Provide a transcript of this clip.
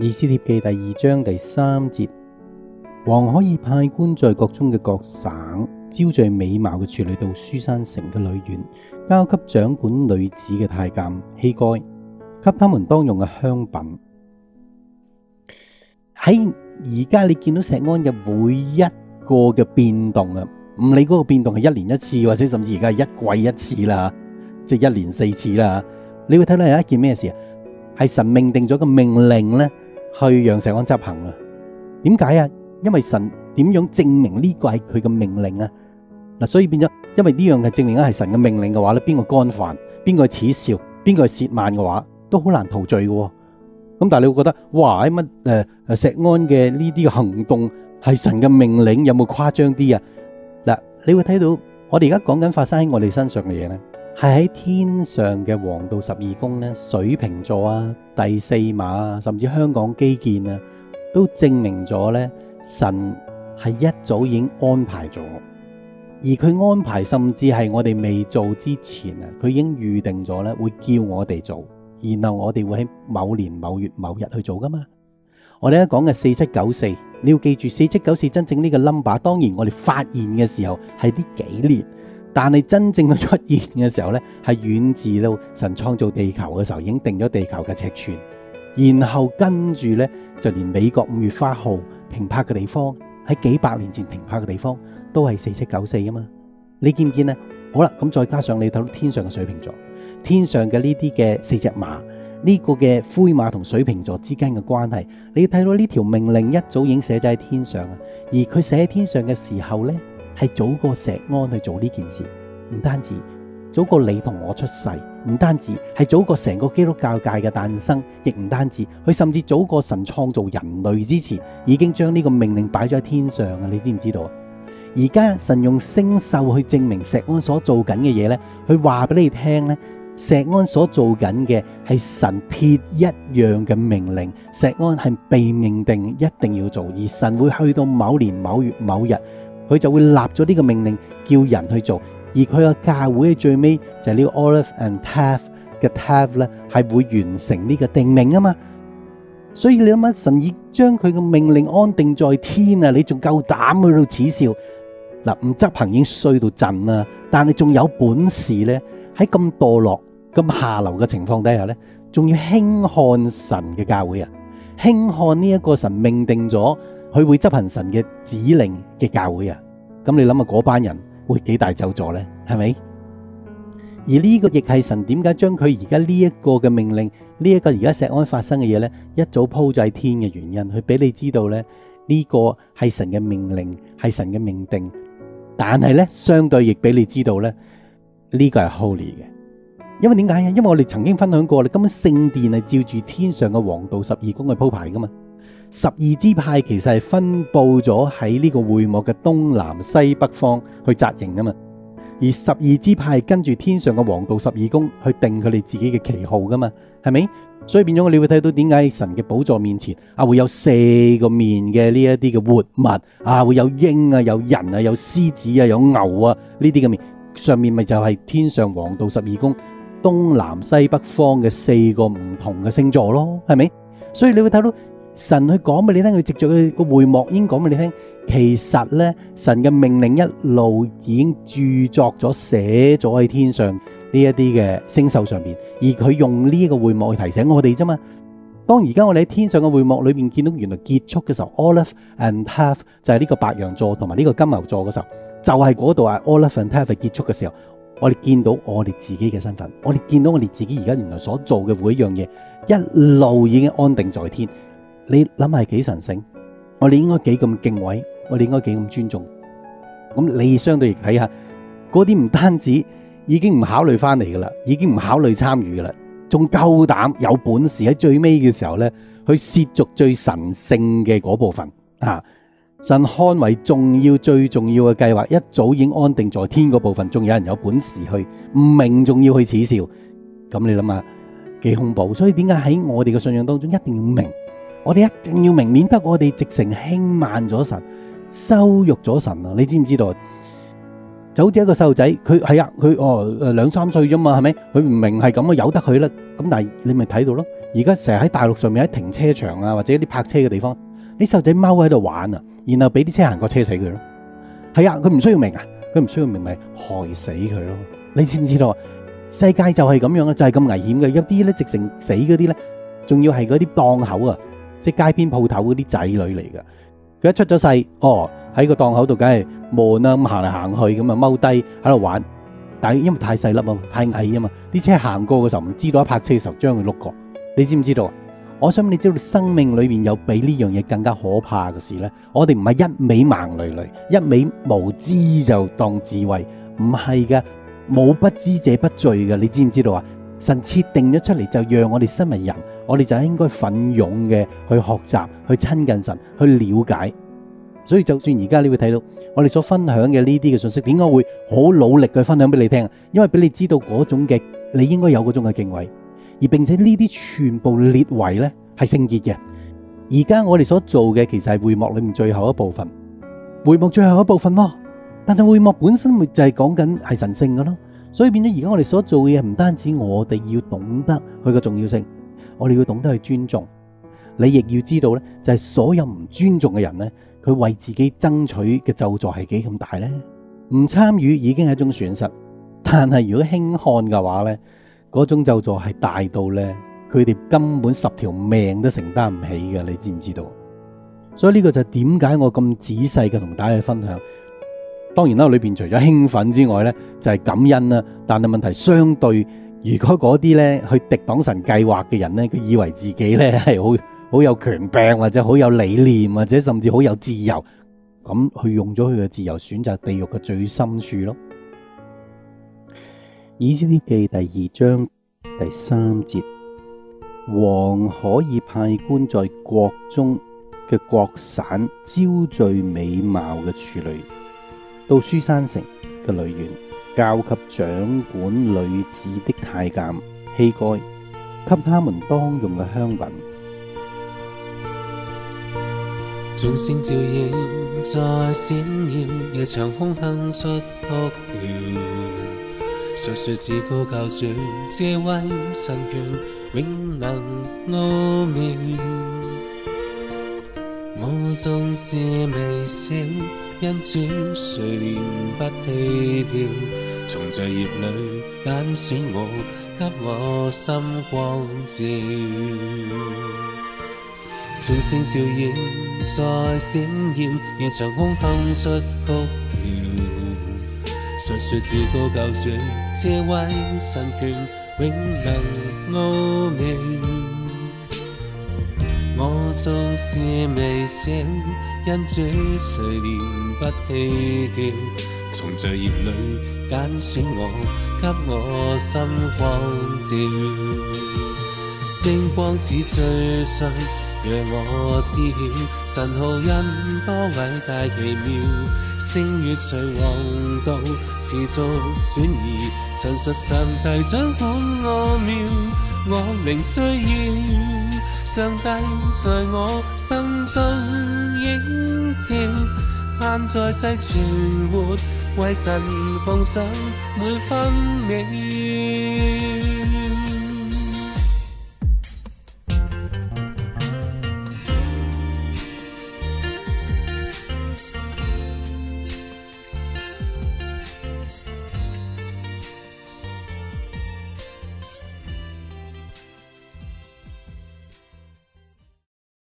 以斯帖記第2章第3節，王可以派官在國中嘅各省招聚美貌嘅處女到書珊城嘅女院，交給掌管女子嘅太監希該，給他們當用嘅香品。喺而家你見到錫安嘅每一個嘅變動啊，唔理嗰個變動係一年一次，或者甚至而家係一季一次啦，即係1年4次啦，你會睇到有一件咩事啊？係神命定咗個命令咧，去讓錫安執行啊。點解啊？因為神點樣證明呢個係佢嘅命令啊？嗱，所以變咗，因為呢樣係證明係神嘅命令嘅話咧，邊個干犯，邊個恥笑，邊個褻慢嘅話，都好難逃罪嘅。咁但係你會覺得，哇！乜錫安嘅呢啲行動係神嘅命令，有冇誇張啲啊？嗱，你會睇到我哋而家講緊發生喺我哋身上嘅嘢咧，係喺天上嘅黃道十二宮咧，水瓶座啊、第4馬啊，甚至香港基建啊，都證明咗咧，神係一早已經安排咗，而佢安排甚至係我哋未做之前啊，佢已經預定咗咧，會叫我哋做。然後我哋會喺某年某月某日去做噶嘛。我哋而家講嘅4794，你要記住4794真正呢個 number， 當然我哋發現嘅時候係呢幾年，但係真正嘅出現嘅時候呢，係遠至到神創造地球嘅時候已經定咗地球嘅尺寸，然後跟住呢，就連美國5月花號停泊嘅地方，喺幾百年前停泊嘅地方都係4794啊嘛。你見唔見呢？好啦，咁再加上你睇到天上嘅水瓶座，天上嘅呢啲嘅4隻馬，呢個嘅灰馬同水瓶座之間嘅關係，你睇到呢條命令一早已經寫咗喺天上啊。而佢寫喺天上嘅時候呢，係早過錫安去做呢件事，唔單止早過你同我出世，唔單止係早過成個基督教界嘅誕生，亦唔單止佢甚至早過神創造人類之前，已經將呢個命令擺咗喺天上啊！你知唔知道啊？而家神用星宿去證明錫安所做緊嘅嘢呢，佢話俾你聽呢，錫安所做緊嘅係神鐵一樣嘅命令，錫安係被命定一定要做，而神會去到某年某月某日，佢就會立咗呢個命令叫人去做，而佢個教會最尾就係呢個 Olive and Tav 嘅 Tav 咧，係會完成呢個定命啊嘛。所以你諗下，神已將佢嘅命令安定在天啊，你仲夠膽去到恥笑？嗱，唔執行已經衰到震啦，但係仲有本事咧，喺咁墮落、咁下流嘅情況底下咧，仲要輕看神嘅教會啊，輕看呢一個神命定咗佢會執行神嘅指令嘅教會啊，咁你諗下嗰班人會幾大咒詛咧？係咪？而呢個亦係神點解將佢而家呢一個嘅命令，呢一個而家錫安發生嘅嘢咧，一早鋪咗喺天嘅原因，佢俾你知道咧，呢個係神嘅命令，係神嘅命定。但係咧，相對亦俾你知道咧，呢個係 holy 嘅。因為點解啊？因為我哋曾經分享過，你根本聖殿係照住天上嘅黃道十二宮去鋪排噶嘛。12支派其實係分佈咗喺呢個會幕嘅東南西北方去紮營噶嘛。而12支派係跟住天上嘅黃道十二宮去定佢哋自己嘅旗號噶嘛，係咪？所以變咗你會睇到點解神嘅寶座面前會有4個面嘅呢一啲嘅活物會有鷹啊，有人啊，有獅子啊，有牛啊，呢啲嘅面上面咪就係天上黃道十二宮東南西北方嘅4個唔同嘅星座咯，係咪？所以你會睇到神去講俾你聽，佢藉着佢個會幕已經講俾你聽，其實咧神嘅命令一路已經著作咗寫咗喺天上呢一啲嘅星宿上邊，而佢用呢一個會幕去提醒我哋啫嘛。當而家我哋喺天上嘅會幕裏邊見到原來結束嘅時候 ，Olive and Tav 就係呢個白羊座同埋呢個金牛座嘅時候，就係嗰度Olive and Tav 結束嘅時候，我哋見到我哋自己嘅身份，我哋見到我哋自己而家原來所做嘅每一樣嘢，一路已經安定在天。你諗下係幾神聖？我哋應該幾咁敬畏，我哋應該幾咁尊重。咁你相對亦睇下，嗰啲唔單止已經唔考慮翻嚟噶啦，已經唔考慮參與噶啦，仲夠膽有本事喺最尾嘅時候咧，去褻瀆最神聖嘅嗰部分啊！神看為重要、最重要嘅計劃，一早已經安定在天嗰部分，仲有人有本事去唔明，仲要去恥笑。咁你諗下幾恐怖？所以點解喺我哋嘅信仰當中一定要明？我哋一定要明，免得我哋直情輕慢咗神，羞辱咗神啊！你知唔知道？就好似一個細路仔，佢2-3歲啫嘛，係咪？佢唔明係咁啊，由得佢啦。咁但係你咪睇到咯。 而家成日喺大陸上面喺停車場啊，或者啲泊車嘅地方，啲細路仔踎喺度玩啊，然後俾啲車行過車死佢咯。係啊，佢唔需要明啊，佢唔需要明咪害死佢咯。你知唔知道啊？世界就係咁樣啊，就係咁危險嘅。有啲咧直成死嗰啲咧，仲要係嗰啲檔口啊，即係街邊鋪頭嗰啲仔女嚟㗎。佢一出咗世，喺個檔口度梗係悶啦，咁行嚟行去咁啊，踎低喺度玩。但係因為太細粒啊，太矮啊嘛，啲車行過嘅時候唔知道一泊車嘅時候將佢碌過。你知唔知道啊？我想你知道生命裏邊有比呢樣嘢更加可怕嘅事呢？我哋唔係一味盲累累，一味無知就當智慧，唔係嘅，冇不知者不罪嘅。你知唔知道啊？神設定咗出嚟，就讓我哋身為人，我哋就應該奮勇嘅去學習，去親近神，去了解。所以就算而家你會睇到我哋所分享嘅呢啲嘅信息，點解會好努力去分享俾你聽？因為俾你知道嗰種嘅你應該有嗰種嘅敬畏，而並且呢啲全部列為呢係聖潔嘅。而家我哋所做嘅其實係會幕裏面最後一部分，會幕最後一部分咯。但係會幕本身咪就係講緊係神聖嘅咯。所以變咗而家我哋所做嘅嘢唔單止我哋要懂得佢嘅重要性，我哋要懂得去尊重。你亦要知道呢，就係所有唔尊重嘅人呢，佢為自己爭取嘅咒詛係幾咁大呢？唔參與已經係一種損失，但係如果輕看嘅話呢，嗰種咒詛係大到呢，佢哋根本10條命都承擔唔起嘅，你知唔知道？所以呢個就係點解我咁仔細嘅同大家去分享。當然啦，裏邊除咗興奮之外呢，就係感恩啦。但係問題相對，如果嗰啲呢去敵擋神計劃嘅人呢，佢以為自己呢係好有權柄，或者好有理念，或者甚至好有自由，咁去用咗佢嘅自由選擇地獄嘅最深處咯。以斯帖記第2章第3節，王可以派官在國中嘅各省招聚美貌嘅處女，到書珊城嘅女院，交給掌管女子的太監希該，給他們當用嘅香品。 眾星照映在閃耀，夜長空哼出哭調。述說至高救主，這位神權永能奧妙。我縱是微小，因主垂憐不棄掉。從罪孽裏揀選我，給我心光照。眾星照映在閃耀，夜長空哼出曲調。述說至高救主，這位神權永能奧妙。我縱是微小，因主垂憐不棄掉。從罪孽裏揀選我，給我心光照。星光似最上，讓我知曉神浩恩多偉大奇妙。星月隨黃道持續轉移，陳述上帝掌管奧妙。我靈需要上帝在我心中映照，盼在世存活，為神奉上每分秒。